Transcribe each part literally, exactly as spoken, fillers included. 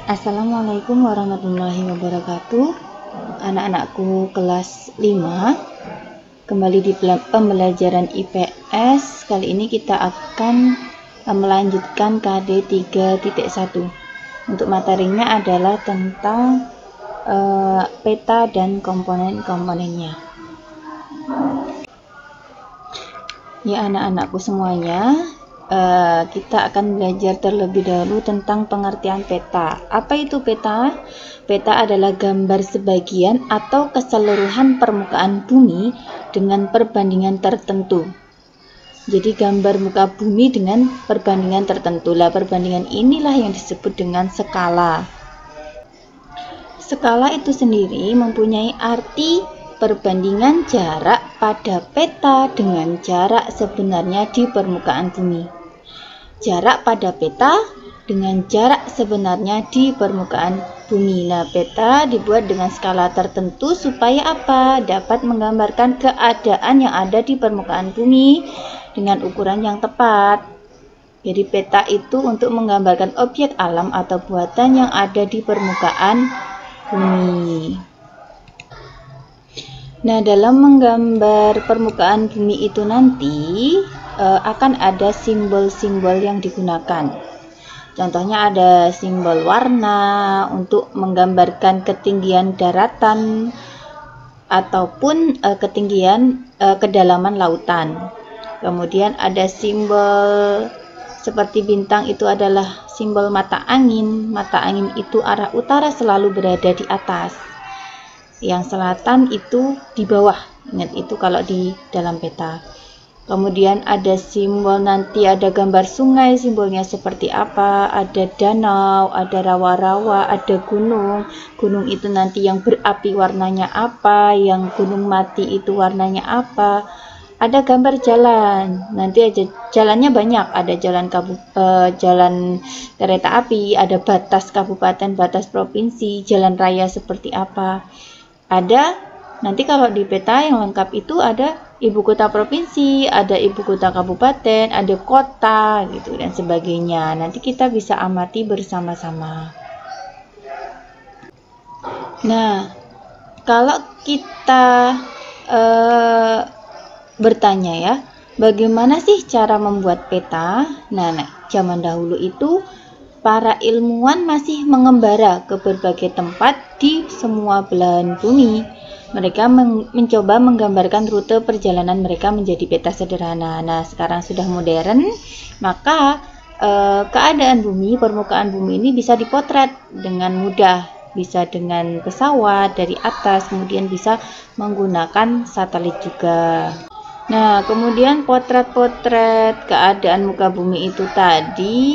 Assalamualaikum warahmatullahi wabarakatuh. Anak-anakku kelas lima, kembali di pembelajaran I P S. Kali ini kita akan melanjutkan K D tiga titik satu. Untuk materinya adalah tentang uh, peta dan komponen-komponennya. Ya anak-anakku semuanya, Uh, kita akan belajar terlebih dahulu tentang pengertian peta. Apa itu peta? Peta adalah gambar sebagian atau keseluruhan permukaan bumi dengan perbandingan tertentu. Jadi gambar muka bumi dengan perbandingan tertentu. Lah, perbandingan inilah yang disebut dengan skala. Skala itu sendiri mempunyai arti perbandingan jarak pada peta dengan jarak sebenarnya di permukaan bumi. Jarak pada peta dengan jarak sebenarnya di permukaan bumi. Nah, peta dibuat dengan skala tertentu supaya apa? Dapat menggambarkan keadaan yang ada di permukaan bumi dengan ukuran yang tepat. Jadi peta itu untuk menggambarkan objek alam atau buatan yang ada di permukaan bumi. Nah, dalam menggambar permukaan bumi itu nanti e, akan ada simbol-simbol yang digunakan. Contohnya ada simbol warna untuk menggambarkan ketinggian daratan ataupun e, ketinggian e, kedalaman lautan. Kemudian ada simbol seperti bintang, itu adalah simbol mata angin. Mata angin itu arah utara selalu berada di atas. Yang selatan itu di bawah. Ingat itu kalau di dalam peta. Kemudian ada simbol, nanti ada gambar sungai, simbolnya seperti apa, ada danau, ada rawa-rawa, ada gunung. Gunung itu nanti yang berapi warnanya apa, yang gunung mati itu warnanya apa. Ada gambar jalan, nanti aja jalannya banyak, ada jalan kabu, eh, jalan kereta api, ada batas kabupaten, batas provinsi, jalan raya seperti apa. Ada nanti kalau di peta yang lengkap itu ada ibu kota provinsi, ada ibu kota kabupaten, ada kota gitu dan sebagainya. Nanti kita bisa amati bersama-sama. Nah, kalau kita eh, bertanya ya, bagaimana sih cara membuat peta? Nah, nah, zaman dahulu itu para ilmuwan masih mengembara ke berbagai tempat di semua belahan bumi. Mereka men mencoba menggambarkan rute perjalanan mereka menjadi peta sederhana. Nah, sekarang sudah modern, maka eh, keadaan bumi, permukaan bumi ini bisa dipotret dengan mudah. Bisa dengan pesawat dari atas, kemudian bisa menggunakan satelit juga. Nah, kemudian potret-potret keadaan muka bumi itu tadi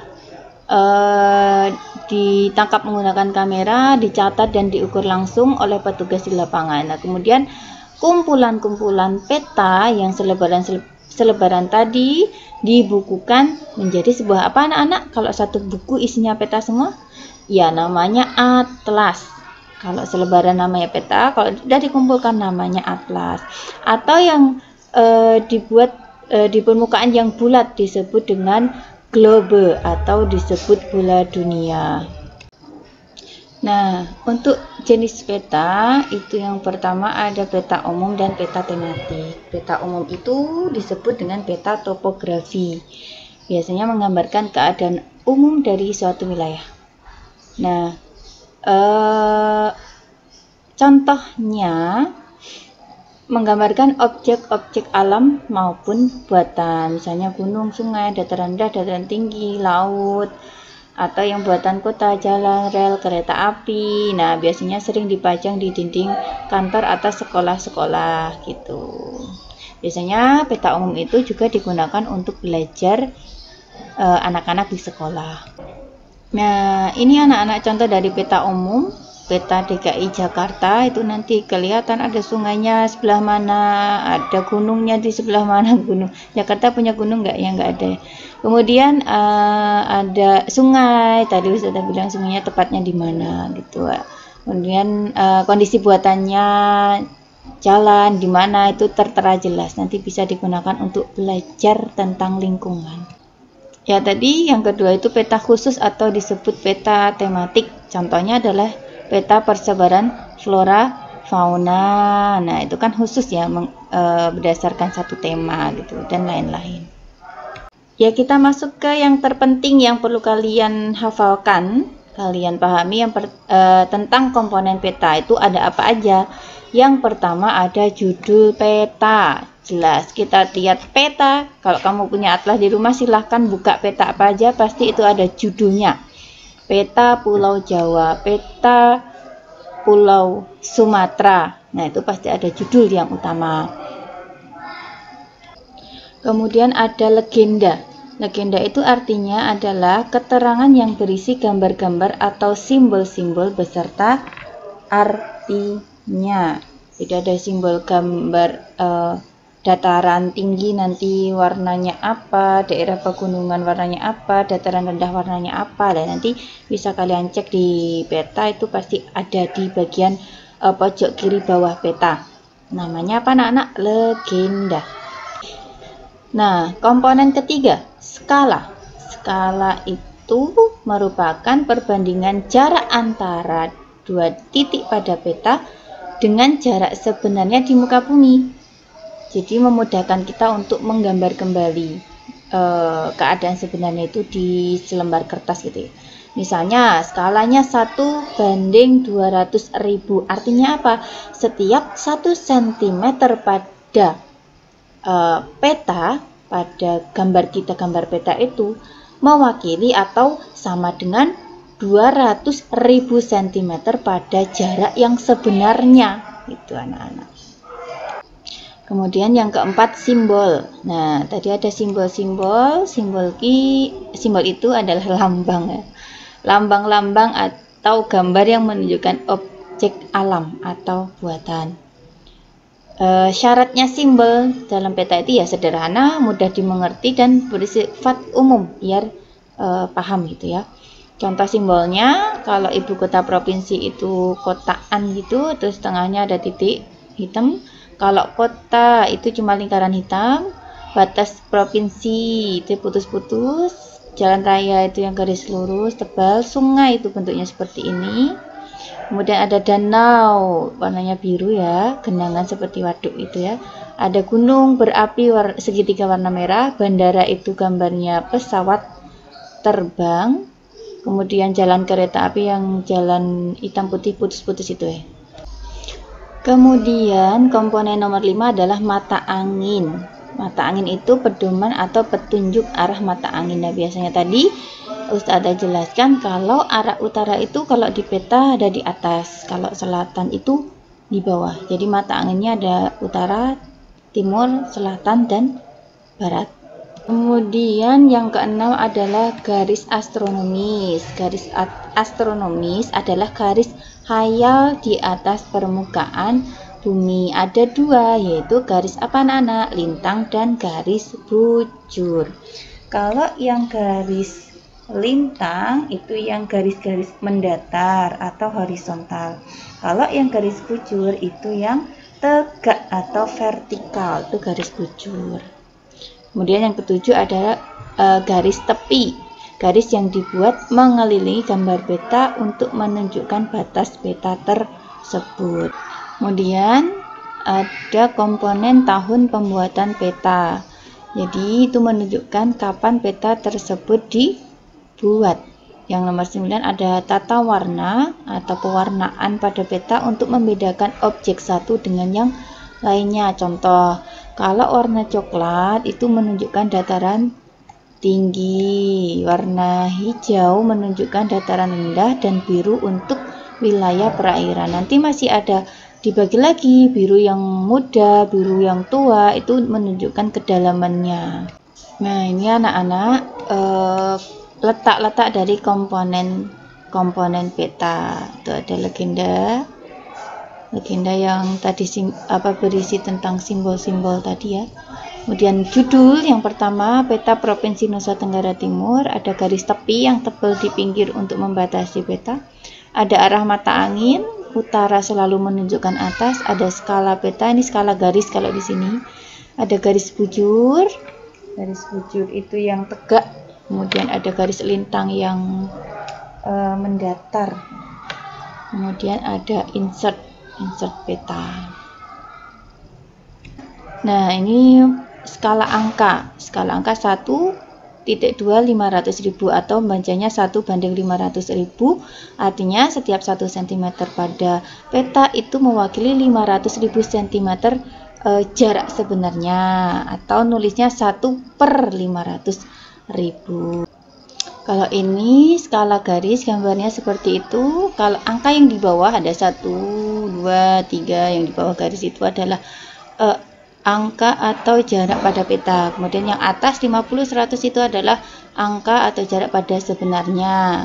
Uh, ditangkap menggunakan kamera, dicatat dan diukur langsung oleh petugas di lapangan. Nah, kemudian kumpulan-kumpulan peta yang selebaran selebaran tadi dibukukan menjadi sebuah apa anak-anak? Kalau satu buku isinya peta semua, ya namanya atlas. Kalau selebaran namanya peta, kalau sudah dikumpulkan namanya atlas. Atau yang uh, dibuat uh, di permukaan yang bulat disebut dengan globe atau disebut bola dunia. Nah, untuk jenis peta itu yang pertama ada peta umum dan peta tematik. Peta umum itu disebut dengan peta topografi. Biasanya menggambarkan keadaan umum dari suatu wilayah. Nah, eh, contohnya menggambarkan objek-objek alam maupun buatan, misalnya gunung, sungai, dataran rendah, dataran tinggi, laut, atau yang buatan kota, jalan, rel, kereta api. Nah, biasanya sering dipajang di dinding kantor atau sekolah-sekolah gitu. Biasanya peta umum itu juga digunakan untuk belajar anak-anak uh, di sekolah. Nah, ini anak-anak contoh dari peta umum. Peta D K I Jakarta itu nanti kelihatan ada sungainya sebelah mana, ada gunungnya di sebelah mana. Gunung Jakarta punya gunung nggak? Ya nggak ada. Kemudian uh, ada sungai, tadi sudah bilang sungainya tepatnya di mana gitu. Kemudian uh, kondisi buatannya, jalan di mana itu tertera jelas. Nanti bisa digunakan untuk belajar tentang lingkungan. Ya, tadi yang kedua itu peta khusus atau disebut peta tematik. Contohnya adalah peta persebaran flora fauna. Nah, itu kan khusus ya, meng, e, berdasarkan satu tema gitu dan lain-lain. Ya, kita masuk ke yang terpenting yang perlu kalian hafalkan, kalian pahami yang per, e, tentang komponen peta itu ada apa aja. Yang pertama ada judul peta. Jelas, kita lihat peta. Kalau kamu punya atlas di rumah, silahkan buka peta apa aja, pasti itu ada judulnya. Peta Pulau Jawa, peta Pulau Sumatera. Nah, itu pasti ada judul yang utama. Kemudian ada legenda. Legenda itu artinya adalah keterangan yang berisi gambar-gambar atau simbol-simbol beserta artinya. Jadi ada simbol gambar uh, dataran tinggi nanti warnanya apa, daerah pegunungan warnanya apa, dataran rendah warnanya apa, dan nanti bisa kalian cek di peta, itu pasti ada di bagian uh, pojok kiri bawah peta. Namanya apa anak-anak? Legenda. Nah, komponen ketiga, skala. Skala itu merupakan perbandingan jarak antara dua titik pada peta dengan jarak sebenarnya di muka bumi. Jadi memudahkan kita untuk menggambar kembali e, keadaan sebenarnya itu di selembar kertas gitu ya. Misalnya skalanya satu banding dua ratus ribu. Artinya apa? Setiap satu sentimeter pada e, peta, pada gambar kita, gambar peta itu mewakili atau sama dengan dua ratus ribu sentimeter pada jarak yang sebenarnya. Itu anak-anak. Kemudian yang keempat, simbol. Nah, tadi ada simbol-simbol, simbol ki, simbol itu adalah lambang ya. Lambang-lambang atau gambar yang menunjukkan objek alam atau buatan. E, syaratnya simbol dalam peta itu ya sederhana, mudah dimengerti dan bersifat umum biar e, paham gitu ya. Contoh simbolnya, kalau ibu kota provinsi itu kotaan gitu, terus tengahnya ada titik hitam. Kalau kota itu cuma lingkaran hitam, batas provinsi itu putus-putus, jalan raya itu yang garis lurus tebal, sungai itu bentuknya seperti ini. Kemudian ada danau, warnanya biru ya, genangan seperti waduk itu ya. Ada gunung berapi war segitiga warna merah, bandara itu gambarnya pesawat terbang. Kemudian jalan kereta api yang jalan hitam putih putus-putus itu ya. Kemudian komponen nomor lima adalah mata angin. Mata angin itu pedoman atau petunjuk arah mata angin. Nah, biasanya tadi Ustazah jelaskan kalau arah utara itu kalau di peta ada di atas, kalau selatan itu di bawah. Jadi mata anginnya ada utara, timur, selatan, dan barat. Kemudian yang keenam adalah garis astronomis. Garis astronomis adalah garis hayal di atas permukaan bumi. Ada dua, yaitu garis apa anak-anak? Lintang dan garis bujur. Kalau yang garis lintang itu yang garis-garis mendatar atau horizontal. Kalau yang garis bujur itu yang tegak atau vertikal, itu garis bujur. Kemudian yang ketujuh adalah e, garis tepi. Garis yang dibuat mengelilingi gambar peta untuk menunjukkan batas peta tersebut. Kemudian ada komponen tahun pembuatan peta. Jadi itu menunjukkan kapan peta tersebut dibuat. Yang nomor sembilan ada tata warna atau pewarnaan pada peta untuk membedakan objek satu dengan yang lainnya. Contoh, kalau warna coklat itu menunjukkan dataran tinggi, warna hijau menunjukkan dataran rendah, dan biru untuk wilayah perairan. Nanti masih ada dibagi lagi, biru yang muda, biru yang tua, itu menunjukkan kedalamannya. Nah, ini anak-anak eh, letak-letak dari komponen komponen peta. Itu ada legenda. Legenda yang tadi sim, apa berisi tentang simbol-simbol tadi ya. Kemudian judul yang pertama, peta Provinsi Nusa Tenggara Timur, ada garis tepi yang tebal di pinggir untuk membatasi peta. Ada arah mata angin, utara selalu menunjukkan atas, ada skala peta, ini skala garis kalau di sini. Ada garis bujur. Garis bujur itu yang tegak kemudian ada garis lintang yang uh, mendatar, kemudian ada insert insert peta. Nah, ini skala angka skala angka satu titik dua lima ratus ribu atau bacanya satu banding lima ratus ribu, artinya setiap satu sentimeter pada peta itu mewakili lima ratus ribu sentimeter e, jarak sebenarnya, atau nulisnya satu per lima ratus ribu. Kalau ini skala garis gambarnya seperti itu. Kalau angka yang di bawah ada satu, dua, tiga, yang di bawah garis itu adalah e, angka atau jarak pada peta. Kemudian yang atas lima puluh, seratus itu adalah angka atau jarak pada sebenarnya.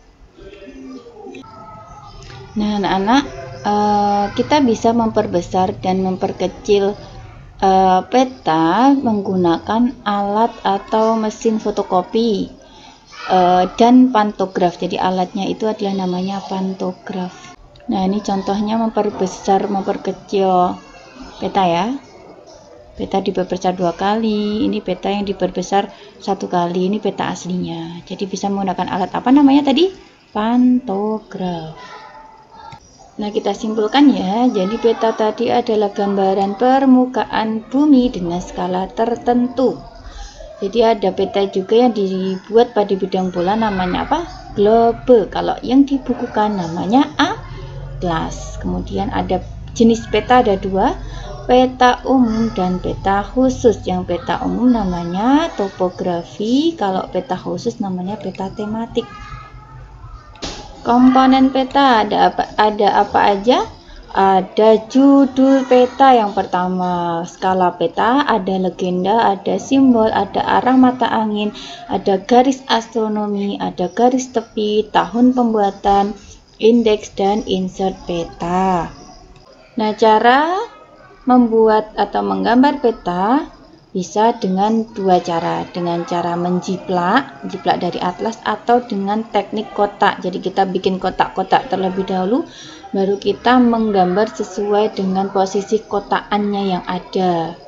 Nah, anak-anak, uh, kita bisa memperbesar dan memperkecil uh, peta menggunakan alat atau mesin fotokopi uh, dan pantograf. Jadi alatnya itu adalah namanya pantograf. Nah, ini contohnya memperbesar, memperkecil peta ya. Peta diperbesar dua kali, ini peta yang diperbesar satu kali, ini peta aslinya. Jadi bisa menggunakan alat apa namanya tadi? Pantograf. Nah, kita simpulkan ya. Jadi peta tadi adalah gambaran permukaan bumi dengan skala tertentu. Jadi ada peta juga yang dibuat pada bidang bola, namanya apa? Globe. Kalau yang dibukukan namanya atlas. Kemudian ada jenis peta, ada dua, peta umum dan peta khusus. Yang peta umum namanya topografi, kalau peta khusus namanya peta tematik. Komponen peta ada apa, ada apa aja? Ada judul peta yang pertama, skala peta, ada legenda, ada simbol, ada arah mata angin, ada garis astronomi, ada garis tepi, tahun pembuatan, indeks, dan insert peta. Nah, cara membuat atau menggambar peta bisa dengan dua cara, dengan cara menjiplak, jiplak dari atlas, atau dengan teknik kotak. Jadi kita bikin kotak-kotak terlebih dahulu, baru kita menggambar sesuai dengan posisi kotakannya yang ada.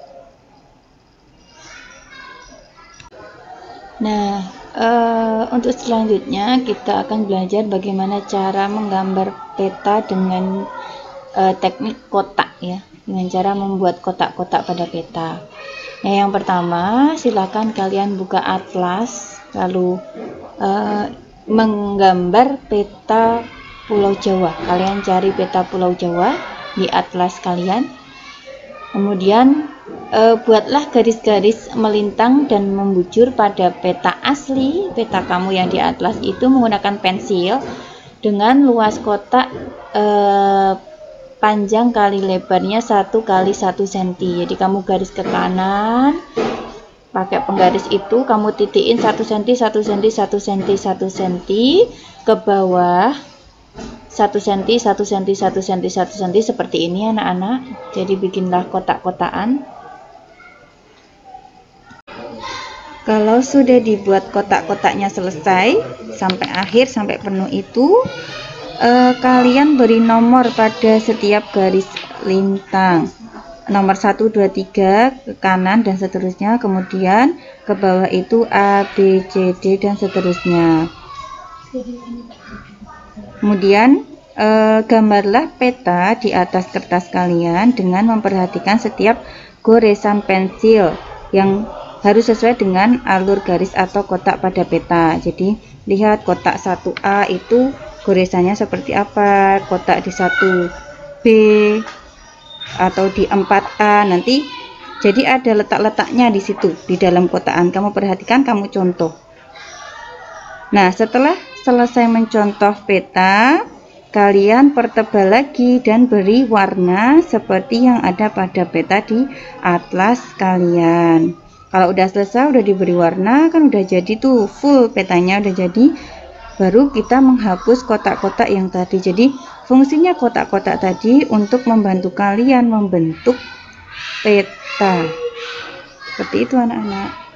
Nah, uh, untuk selanjutnya kita akan belajar bagaimana cara menggambar peta dengan uh, teknik kotak ya, dengan cara membuat kotak-kotak pada peta. Nah, yang pertama, silakan kalian buka atlas, lalu uh, menggambar peta Pulau Jawa. Kalian cari peta Pulau Jawa di atlas kalian. Kemudian uh, buatlah garis-garis melintang dan membujur pada peta asli, peta kamu yang di atlas itu menggunakan pensil dengan luas kotak uh, panjang kali lebarnya satu kali satu sentimeter. Jadi kamu garis ke kanan, pakai penggaris itu kamu titikin satu sentimeter, satu sentimeter, satu sentimeter, satu sentimeter, ke bawah satu sentimeter, satu sentimeter, satu sentimeter, satu sentimeter, seperti ini anak-anak. Jadi bikinlah kotak-kotakan. Kalau sudah dibuat kotak-kotaknya selesai sampai akhir, sampai penuh itu, Uh, kalian beri nomor pada setiap garis lintang, nomor satu, dua, tiga ke kanan dan seterusnya, kemudian ke bawah itu A, B, C, D dan seterusnya. Kemudian uh, gambarlah peta di atas kertas kalian dengan memperhatikan setiap goresan pensil yang harus sesuai dengan alur garis atau kotak pada peta. Jadi lihat kotak satu A itu goresannya seperti apa, kotak di satu B atau di empat A nanti. Jadi ada letak-letaknya di situ di dalam kotakan. Kamu perhatikan, kamu contoh. Nah, setelah selesai mencontoh peta, kalian pertebal lagi dan beri warna seperti yang ada pada peta di atlas kalian. Kalau udah selesai, udah diberi warna, kan udah jadi tuh full petanya udah jadi. Baru kita menghapus kotak-kotak yang tadi. Jadi fungsinya kotak-kotak tadi untuk membantu kalian membentuk peta. Seperti itu anak-anak.